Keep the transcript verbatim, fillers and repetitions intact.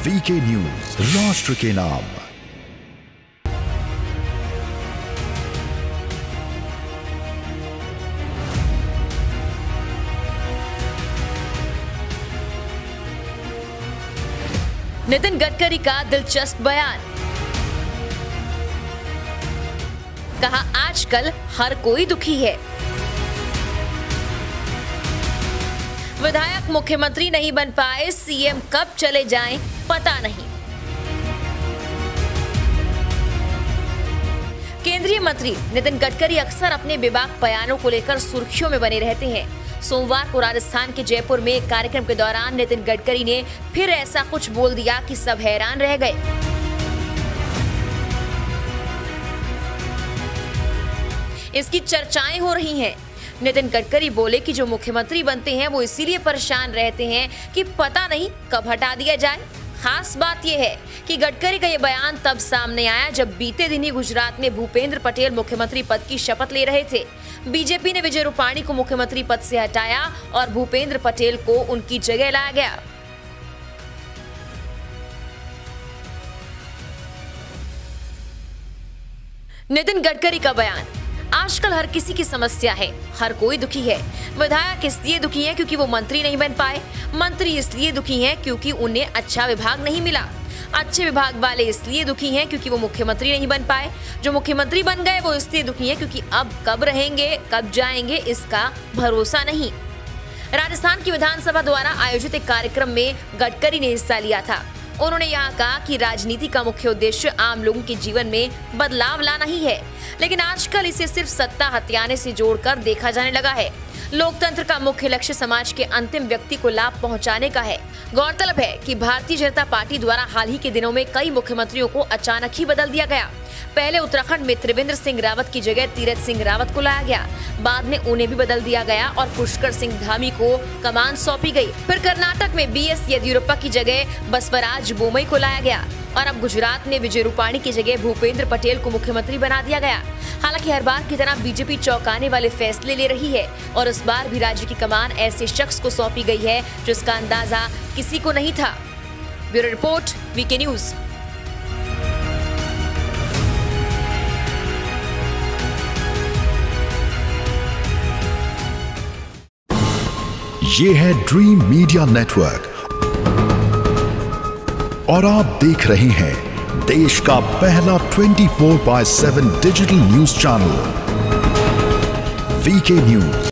VK news, राष्ट्र के नाम। नितिन गडकरी का दिलचस्प बयान। कहा, आजकल हर कोई दुखी है। विधायक मुख्यमंत्री नहीं बन पाए, सीएम कब चले जाएं पता नहीं। केंद्रीय मंत्री नितिन गडकरी अक्सर अपने बेबाक बयानों को लेकर सुर्खियों में बने रहते हैं। सोमवार को राजस्थान के जयपुर में एक कार्यक्रम के दौरान नितिन गडकरी ने फिर ऐसा कुछ बोल दिया कि सब हैरान रह गए। इसकी चर्चाएं हो रही हैं। नितिन गडकरी बोले कि जो मुख्यमंत्री बनते हैं वो इसीलिए परेशान रहते हैं कि पता नहीं कब हटा दिया जाए। खास बात यह है कि गडकरी का ये बयान तब सामने आया जब बीते दिन ही गुजरात में भूपेंद्र पटेल मुख्यमंत्री पद की शपथ ले रहे थे। बीजेपी ने विजय रूपाणी को मुख्यमंत्री पद से हटाया और भूपेंद्र पटेल को उनकी जगह लाया गया। नितिन गडकरी का बयान। आजकल हर किसी की समस्या है, हर कोई दुखी है। विधायक इसलिए दुखी हैं क्योंकि वो मंत्री नहीं बन पाए। मंत्री इसलिए दुखी हैं क्योंकि उन्हें अच्छा विभाग नहीं मिला। अच्छे विभाग वाले इसलिए दुखी हैं क्योंकि वो मुख्यमंत्री नहीं बन पाए। जो मुख्यमंत्री बन गए वो इसलिए दुखी हैं क्योंकि अब कब रहेंगे कब जाएंगे इसका भरोसा नहीं। राजस्थान की विधानसभा द्वारा आयोजित एक कार्यक्रम में गडकरी ने हिस्सा लिया था। उन्होंने यहाँ कहा कि राजनीति का मुख्य उद्देश्य आम लोगों के जीवन में बदलाव लाना ही है, लेकिन आजकल इसे सिर्फ सत्ता हथियाने से जोड़कर देखा जाने लगा है। लोकतंत्र का मुख्य लक्ष्य समाज के अंतिम व्यक्ति को लाभ पहुंचाने का है। गौरतलब है कि भारतीय जनता पार्टी द्वारा हाल ही के दिनों में कई मुख्यमंत्रियों को अचानक ही बदल दिया गया। पहले उत्तराखंड में त्रिवेंद्र सिंह रावत की जगह तीरथ सिंह रावत को लाया गया, बाद में उन्हें भी बदल दिया गया और पुष्कर सिंह धामी को कमान सौंपी गई। फिर कर्नाटक में बी एस येदियुरप्पा की जगह बसवराज बोमई को लाया गया और अब गुजरात में विजय रूपाणी की जगह भूपेंद्र पटेल को मुख्यमंत्री बना दिया गया। हालांकि हर बार की तरह बीजेपी चौंकाने वाले फैसले ले रही है और इस बार भी राज्य की कमान ऐसे शख्स को सौंपी गई है जिसका अंदाजा किसी को नहीं था। Bureau report, VK news. ये है ड्रीम मीडिया नेटवर्क और आप देख रहे हैं देश का पहला चौबीस बाय सात digital news channel VK news.